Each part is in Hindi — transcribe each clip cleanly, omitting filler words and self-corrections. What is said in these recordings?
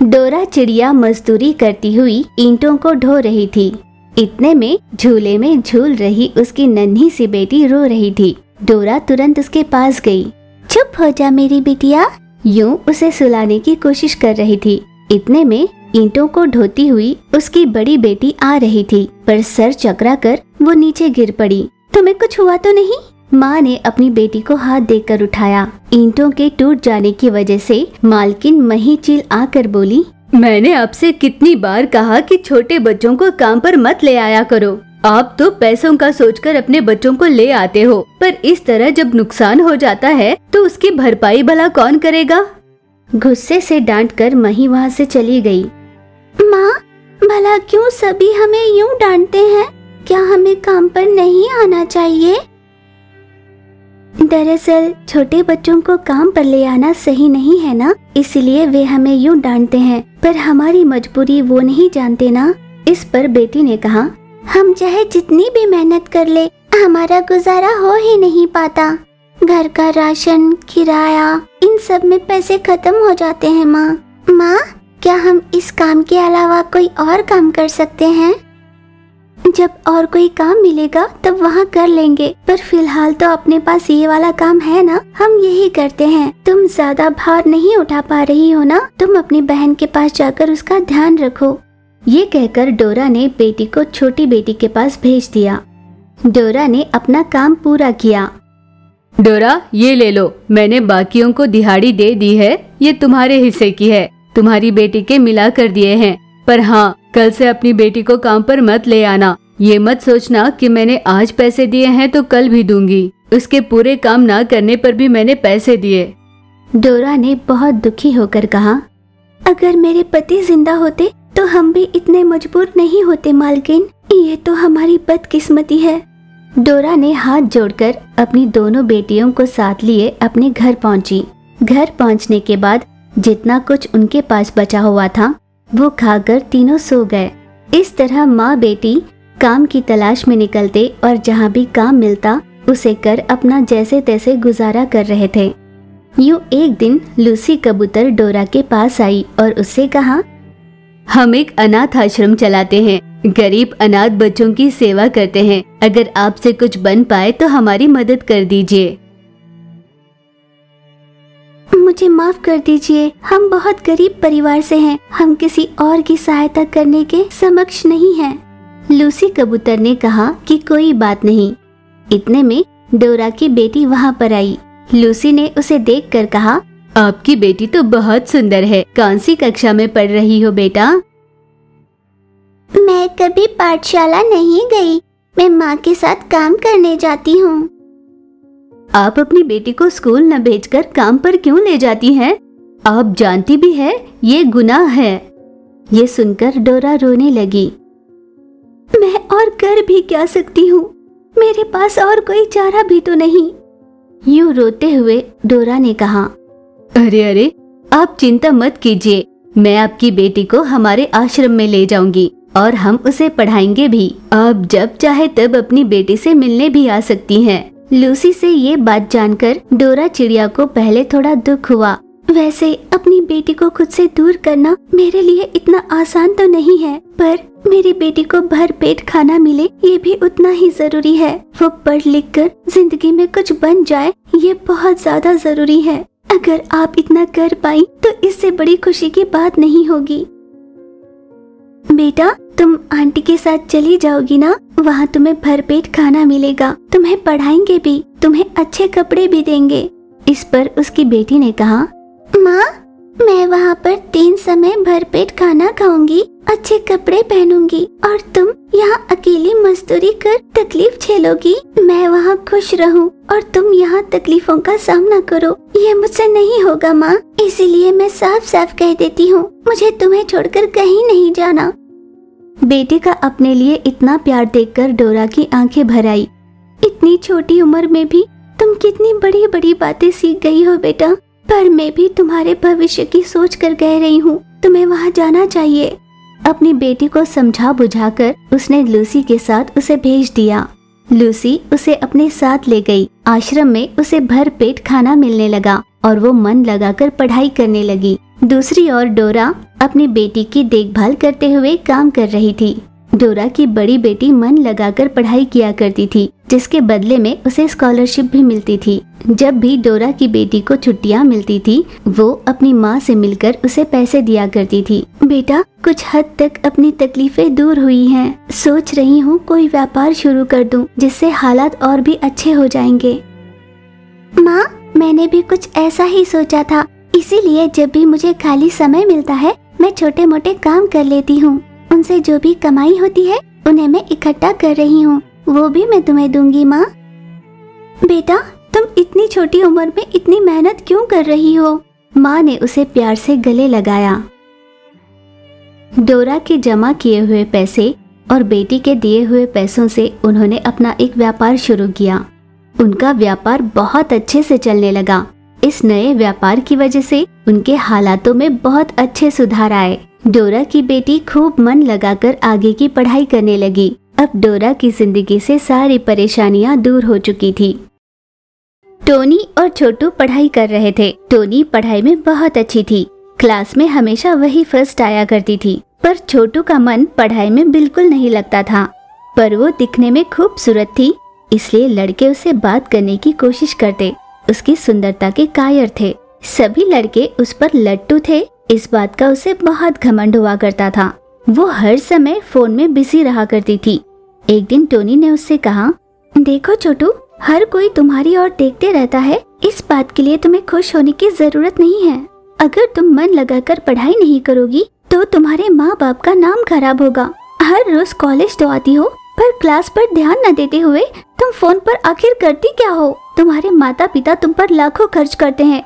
डोरा चिड़िया मजदूरी करती हुई ईंटों को ढो रही थी। इतने में झूले में झूल रही उसकी नन्ही सी बेटी रो रही थी। डोरा तुरंत उसके पास गई। चुप हो जा मेरी बिटिया, यूं उसे सुलाने की कोशिश कर रही थी। इतने में ईंटों को ढोती हुई उसकी बड़ी बेटी आ रही थी, पर सर चकरा कर वो नीचे गिर पड़ी। तुम्हें कुछ हुआ तो नहीं? माँ ने अपनी बेटी को हाथ देकर उठाया। ईंटों के टूट जाने की वजह से मालकिन मही चील आकर बोली, मैंने आपसे कितनी बार कहा कि छोटे बच्चों को काम पर मत ले आया करो। आप तो पैसों का सोचकर अपने बच्चों को ले आते हो, पर इस तरह जब नुकसान हो जाता है तो उसकी भरपाई भला कौन करेगा? गुस्से से डांटकर मही वहाँ से चली गई। माँ, भला क्यों सभी हमें यूं डांटते हैं? क्या हमें काम पर नहीं आना चाहिए? दरअसल छोटे बच्चों को काम पर ले आना सही नहीं है ना, इसलिए वे हमें यूं डांटते हैं, पर हमारी मजबूरी वो नहीं जानते ना। इस पर बेटी ने कहा, हम चाहे जितनी भी मेहनत कर ले, हमारा गुजारा हो ही नहीं पाता। घर का राशन, किराया, इन सब में पैसे खत्म हो जाते हैं। माँ, क्या हम इस काम के अलावा कोई और काम कर सकते हैं? जब और कोई काम मिलेगा तब वहाँ कर लेंगे, पर फिलहाल तो अपने पास ये वाला काम है ना, हम यही करते हैं। तुम ज्यादा भार नहीं उठा पा रही हो ना, तुम अपनी बहन के पास जाकर उसका ध्यान रखो। ये कहकर डोरा ने बेटी को छोटी बेटी के पास भेज दिया। डोरा ने अपना काम पूरा किया। डोरा, ये ले लो, मैंने बाकियों को दिहाड़ी दे दी है, ये तुम्हारे हिस्से की है। तुम्हारी बेटी के मिला कर दिए हैं, पर हाँ, कल से अपनी बेटी को काम पर मत ले आना। ये मत सोचना कि मैंने आज पैसे दिए हैं तो कल भी दूंगी। उसके पूरे काम ना करने पर भी मैंने पैसे दिए। डोरा ने बहुत दुखी होकर कहा, अगर मेरे पति जिंदा होते तो हम भी इतने मजबूर नहीं होते मालकिन। ये तो हमारी बदकिस्मती है। डोरा ने हाथ जोड़कर अपनी दोनों बेटियों को साथ लिए अपने घर पहुंची। घर पहुंचने के बाद जितना कुछ उनके पास बचा हुआ था वो खाकर तीनों सो गए। इस तरह माँ बेटी काम की तलाश में निकलते और जहाँ भी काम मिलता उसे कर अपना जैसे तैसे गुजारा कर रहे थे। यूं एक दिन लूसी कबूतर डोरा के पास आई और उससे कहा, हम एक अनाथ आश्रम चलाते हैं, गरीब अनाथ बच्चों की सेवा करते हैं। अगर आपसे कुछ बन पाए तो हमारी मदद कर दीजिए। मुझे माफ कर दीजिए, हम बहुत गरीब परिवार से हैं, हम किसी और की सहायता करने के समक्ष नहीं हैं। लूसी कबूतर ने कहा कि कोई बात नहीं। इतने में डोरा की बेटी वहाँ पर आई। लूसी ने उसे देखकर कहा, आपकी बेटी तो बहुत सुंदर है, कौन सी कक्षा में पढ़ रही हो बेटा? मैं कभी पाठशाला नहीं गई, मैं माँ के साथ काम करने जाती हूँ। आप अपनी बेटी को स्कूल न भेजकर काम पर क्यों ले जाती हैं? आप जानती भी है ये गुनाह है। ये सुनकर डोरा रोने लगी। मैं और कर भी क्या सकती हूँ, मेरे पास और कोई चारा भी तो नहीं। यूं रोते हुए डोरा ने कहा, अरे आप चिंता मत कीजिए, मैं आपकी बेटी को हमारे आश्रम में ले जाऊंगी और हम उसे पढ़ाएंगे भी। आप जब चाहे तब अपनी बेटी से मिलने भी आ सकती हैं। लूसी से ये बात जानकर डोरा चिड़िया को पहले थोड़ा दुख हुआ। वैसे अपनी बेटी को खुद से दूर करना मेरे लिए इतना आसान तो नहीं है, पर मेरी बेटी को भर पेट खाना मिले ये भी उतना ही जरूरी है। वो पढ़ लिख कर जिंदगी में कुछ बन जाए, ये बहुत ज्यादा जरूरी है। अगर आप इतना कर पाई तो इससे बड़ी खुशी की बात नहीं होगी। बेटा, तुम आंटी के साथ चली जाओगी ना, वहाँ तुम्हें भरपेट खाना मिलेगा, तुम्हें पढ़ाएंगे भी, तुम्हें अच्छे कपड़े भी देंगे। इस पर उसकी बेटी ने कहा, माँ, मैं वहाँ पर 3 समय भरपेट खाना खाऊंगी, अच्छे कपड़े पहनूंगी और तुम यहाँ अकेली मजदूरी कर तकलीफ झेलोगी। मैं वहाँ खुश रहूँ और तुम यहाँ तकलीफों का सामना करो। ये मुझसे नहीं होगा माँ, इसीलिए मैं साफ साफ कह देती हूँ, मुझे तुम्हें छोड़कर कहीं नहीं जाना। बेटे का अपने लिए इतना प्यार देखकर डोरा की आंखें भर आई। इतनी छोटी उम्र में भी तुम कितनी बड़ी बड़ी बातें सीख गई हो बेटा, पर मैं भी तुम्हारे भविष्य की सोच कर कह रही हूँ, तुम्हें वहाँ जाना चाहिए। अपनी बेटी को समझा बुझाकर उसने लूसी के साथ उसे भेज दिया। लूसी उसे अपने साथ ले गई। आश्रम में उसे भर पेट खाना मिलने लगा और वो मन लगाकर पढ़ाई करने लगी। दूसरी ओर डोरा अपनी बेटी की देखभाल करते हुए काम कर रही थी। डोरा की बड़ी बेटी मन लगाकर पढ़ाई किया करती थी, जिसके बदले में उसे स्कॉलरशिप भी मिलती थी। जब भी डोरा की बेटी को छुट्टियां मिलती थी, वो अपनी माँ से मिलकर उसे पैसे दिया करती थी। बेटा, कुछ हद तक अपनी तकलीफें दूर हुई हैं। सोच रही हूँ कोई व्यापार शुरू कर दूं, जिससे हालात और भी अच्छे हो जाएंगे। माँ, मैंने भी कुछ ऐसा ही सोचा था, इसीलिए जब भी मुझे खाली समय मिलता है मैं छोटे मोटे काम कर लेती हूँ। उनसे जो भी कमाई होती है उन्हें मैं इकट्ठा कर रही हूँ, वो भी मैं तुम्हें दूंगी। माँ, बेटा, तुम इतनी छोटी उम्र में इतनी मेहनत क्यों कर रही हो? माँ ने उसे प्यार से गले लगाया। डोरा के जमा किए हुए पैसे और बेटी के दिए हुए पैसों से उन्होंने अपना एक व्यापार शुरू किया। उनका व्यापार बहुत अच्छे से चलने लगा। इस नए व्यापार की वजह से उनके हालातों में बहुत अच्छे सुधार आए। डोरा की बेटी खूब मन लगाकर आगे की पढ़ाई करने लगी। अब डोरा की जिंदगी से सारी परेशानियां दूर हो चुकी थी। टोनी और छोटू पढ़ाई कर रहे थे। टोनी पढ़ाई में बहुत अच्छी थी, क्लास में हमेशा वही फर्स्ट आया करती थी। पर छोटू का मन पढ़ाई में बिल्कुल नहीं लगता था। पर वो दिखने में खूबसूरत थी, इसलिए लड़के उसे बात करने की कोशिश करते। उसकी सुंदरता के कायर थे। सभी लड़के उस पर लट्टू थे। इस बात का उसे बहुत घमंड हुआ करता था। वो हर समय फोन में बिजी रहा करती थी। एक दिन टोनी ने उससे कहा, देखो छोटू, हर कोई तुम्हारी ओर देखते रहता है। इस बात के लिए तुम्हें खुश होने की जरूरत नहीं है। अगर तुम मन लगाकर पढ़ाई नहीं करोगी तो तुम्हारे माँ बाप का नाम खराब होगा। हर रोज कॉलेज तो आती हो, पर क्लास पर ध्यान न देते हुए तुम फोन पर आखिर करती क्या हो? तुम्हारे माता पिता तुम पर लाखों खर्च करते हैं।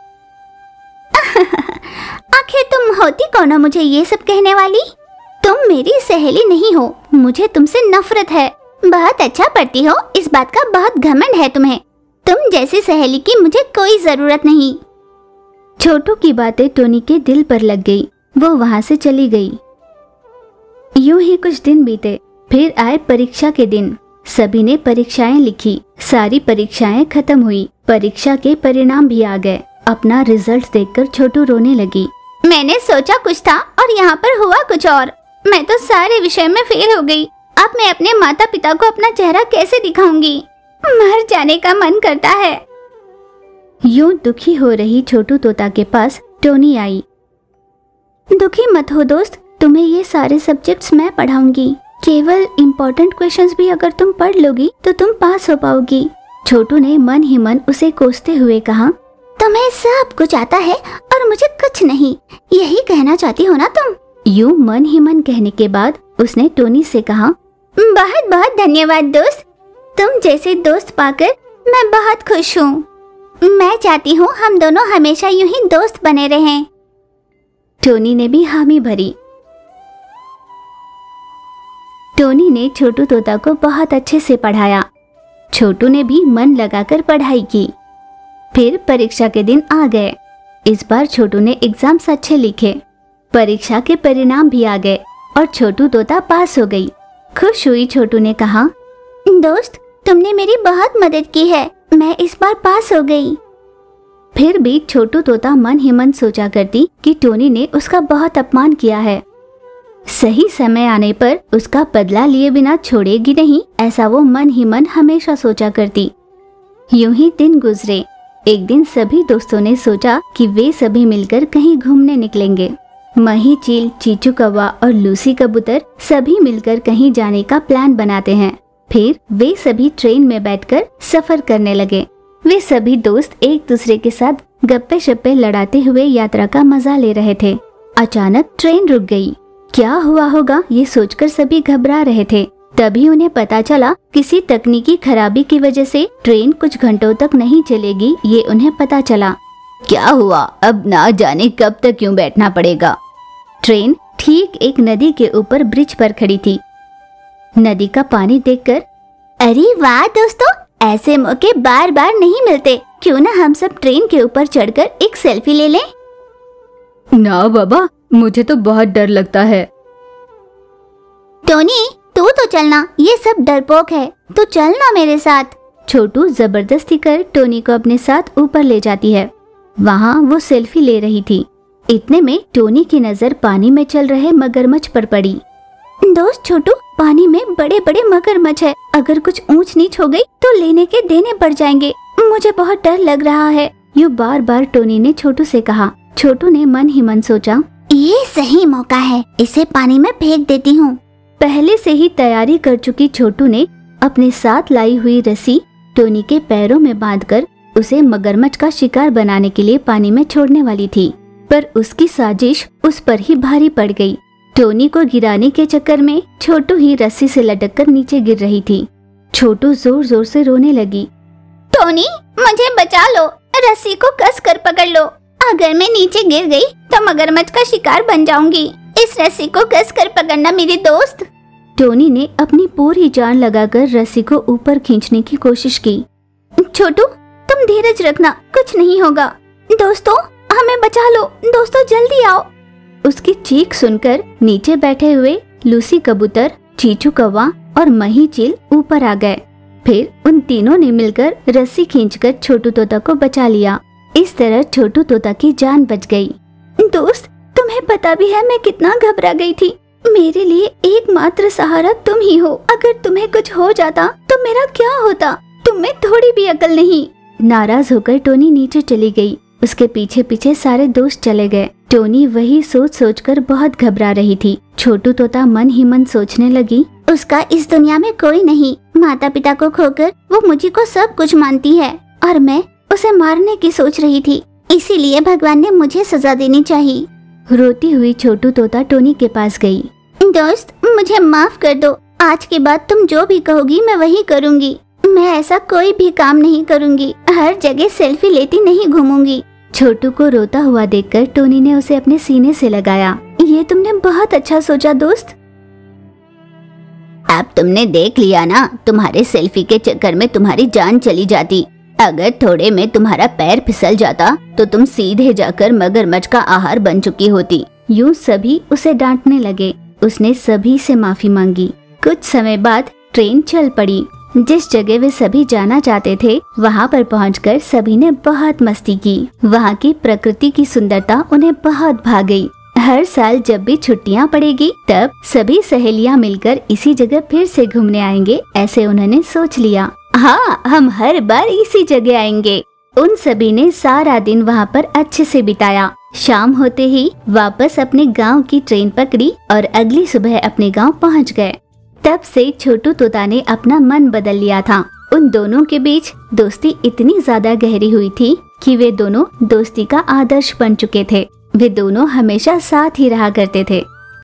आखिर तुम होती कौन हो मुझे ये सब कहने वाली? तुम मेरी सहेली नहीं हो, मुझे तुमसे नफरत है। बहुत अच्छा पढ़ती हो, इस बात का बहुत घमंड है तुम्हें। तुम जैसी सहेली की मुझे कोई जरूरत नहीं। छोटू की बातें टोनी के दिल पर लग गई। वो वहाँ से चली गई। यूं ही कुछ दिन बीते। फिर आए परीक्षा के दिन। सभी ने परीक्षाएं लिखी। सारी परीक्षाएं खत्म हुई। परीक्षा के परिणाम भी आ गए। अपना रिजल्ट देखकर छोटू रोने लगी। मैंने सोचा कुछ था और यहाँ पर हुआ कुछ और। मैं तो सारे विषय में फेल हो गई। अब मैं अपने माता पिता को अपना चेहरा कैसे दिखाऊंगी? मर जाने का मन करता है। यूं दुखी हो रही छोटू तोता के पास टोनी आई। दुखी मत हो दोस्त, तुम्हें ये सारे सब्जेक्ट्स मैं पढ़ाऊंगी। केवल इम्पोर्टेंट क्वेश्चंस भी अगर तुम पढ़ लोगी तो तुम पास हो पाओगी। छोटू ने मन ही मन उसे कोसते हुए कहा, तुम्हें सब कुछ आता है और मुझे कुछ नहीं, यही कहना चाहती हो ना तुम? यूं मन ही मन कहने के बाद उसने टोनी से कहा, बहुत बहुत धन्यवाद दोस्त, तुम जैसे दोस्त पाकर मैं बहुत खुश हूँ। मैं चाहती हूँ हम दोनों हमेशा यूं ही दोस्त बने रहें। टोनी ने भी हामी भरी। टोनी ने छोटू तोता को बहुत अच्छे से पढ़ाया। छोटू ने भी मन लगाकर पढ़ाई की। फिर परीक्षा के दिन आ गए। इस बार छोटू ने एग्जाम्स अच्छे लिखे। परीक्षा के परिणाम भी आ गए और छोटू तोता पास हो गई। खुश हुई छोटू ने कहा, दोस्त तुमने मेरी बहुत मदद की है, मैं इस बार पास हो गई। फिर भी छोटू तोता मन ही मन सोचा करती कि टोनी ने उसका बहुत अपमान किया है। सही समय आने पर उसका बदला लिए बिना छोड़ेगी नहीं, ऐसा वो मन ही मन हमेशा सोचा करती। यूं ही दिन गुजरे। एक दिन सभी दोस्तों ने सोचा कि वे सभी मिलकर कहीं घूमने निकलेंगे। मही चील, चीचू कौवा और लूसी कबूतर सभी मिलकर कहीं जाने का प्लान बनाते हैं। फिर वे सभी ट्रेन में बैठकर सफर करने लगे। वे सभी दोस्त एक दूसरे के साथ गप्पे शप्पे लड़ाते हुए यात्रा का मजा ले रहे थे। अचानक ट्रेन रुक गई। क्या हुआ होगा ये सोचकर सभी घबरा रहे थे। तभी उन्हें पता चला किसी तकनीकी खराबी की वजह से ट्रेन कुछ घंटों तक नहीं चलेगी। ये उन्हें पता चला। क्या हुआ? अब ना जाने कब तक यूं बैठना पड़ेगा। ट्रेन ठीक एक नदी के ऊपर ब्रिज पर खड़ी थी। नदी का पानी देखकर, अरे वाह दोस्तों, ऐसे मौके बार बार नहीं मिलते, क्यों ना हम सब ट्रेन के ऊपर चढ़कर एक सेल्फी ले लें? ना बाबा, मुझे तो बहुत डर लगता है। टोनी तू तो चलना, ये सब डरपोक है, तू चलना मेरे साथ। छोटू जबरदस्ती कर टोनी को अपने साथ ऊपर ले जाती है। वहाँ वो सेल्फी ले रही थी। इतने में टोनी की नजर पानी में चल रहे मगरमच्छ पर पड़ी। दोस्त छोटू, पानी में बड़े बड़े मगरमच्छ है, अगर कुछ ऊंच नीच हो गई तो लेने के देने पड़ जाएंगे, मुझे बहुत डर लग रहा है। यूँ बार बार टोनी ने छोटू से कहा। छोटू ने मन ही मन सोचा, ये सही मौका है, इसे पानी में फेंक देती हूँ। पहले से ही तैयारी कर चुकी छोटू ने अपने साथ लाई हुई रस्सी टोनी के पैरों में बांधकर उसे मगरमच्छ का शिकार बनाने के लिए पानी में छोड़ने वाली थी, पर उसकी साजिश उस पर ही भारी पड़ गई। टोनी को गिराने के चक्कर में छोटू ही रस्सी से लटककर नीचे गिर रही थी। छोटू जोर जोर से रोने लगी। टोनी, मुझे बचा लो, रस्सी को कस कर पकड़ लो, अगर मैं नीचे गिर गई तो मगरमच्छ का शिकार बन जाऊंगी, इस रस्सी को कस कर पकड़ना मेरे दोस्त। टोनी ने अपनी पूरी जान लगाकर रस्सी को ऊपर खींचने की कोशिश की। छोटू, तुम धीरज रखना, कुछ नहीं होगा। दोस्तों, हमें बचा लो, दोस्तों जल्दी आओ। उसकी चीख सुनकर नीचे बैठे हुए लूसी कबूतर, चीचू कौवा और मही चील ऊपर आ गए। फिर उन तीनों ने मिलकर रस्सी खींचकर छोटू तोता को बचा लिया। इस तरह छोटू तोता की जान बच गई। दोस्त, तुम्हें पता भी है मैं कितना घबरा गई थी। मेरे लिए एकमात्र सहारा तुम ही हो, अगर तुम्हें कुछ हो जाता तो मेरा क्या होता? तुम में थोड़ी भी अकल नहीं। नाराज होकर टोनी नीचे चली गई। उसके पीछे पीछे सारे दोस्त चले गए। टोनी वही सोच सोचकर बहुत घबरा रही थी। छोटू तोता मन ही मन सोचने लगी, उसका इस दुनिया में कोई नहीं, माता पिता को खोकर वो मुझे को सब कुछ मानती है और मैं उसे मारने की सोच रही थी, इसीलिए भगवान ने मुझे सजा देनी चाहिए। रोती हुई छोटू तोता टोनी के पास गई। दोस्त, मुझे माफ कर दो, आज के बाद तुम जो भी कहोगी मैं वही करूँगी। मैं ऐसा कोई भी काम नहीं करूँगी, हर जगह सेल्फी लेती नहीं घूमूंगी। छोटू को रोता हुआ देखकर टोनी ने उसे अपने सीने से लगाया। ये तुमने बहुत अच्छा सोचा दोस्त। अब तुमने देख लिया ना, तुम्हारे सेल्फी के चक्कर में तुम्हारी जान चली जाती। अगर थोड़े में तुम्हारा पैर फिसल जाता तो तुम सीधे जाकर मगरमच्छ का आहार बन चुकी होती। यूं सभी उसे डांटने लगे। उसने सभी से माफी मांगी। कुछ समय बाद ट्रेन चल पड़ी। जिस जगह वे सभी जाना चाहते थे वहाँ पर पहुंचकर सभी ने बहुत मस्ती की। वहाँ की प्रकृति की सुंदरता उन्हें बहुत भा गई। हर साल जब भी छुट्टियाँ पड़ेगी तब सभी सहेलियाँ मिलकर इसी जगह फिर से घूमने आएंगे, ऐसे उन्होंने सोच लिया। हाँ, हम हर बार इसी जगह आएंगे। उन सभी ने सारा दिन वहाँ पर अच्छे से बिताया। शाम होते ही वापस अपने गांव की ट्रेन पकड़ी और अगली सुबह अपने गांव पहुँच गए। तब से छोटू तोता ने अपना मन बदल लिया था। उन दोनों के बीच दोस्ती इतनी ज्यादा गहरी हुई थी कि वे दोनों दोस्ती का आदर्श बन चुके थे। वे दोनों हमेशा साथ ही रहा करते थे।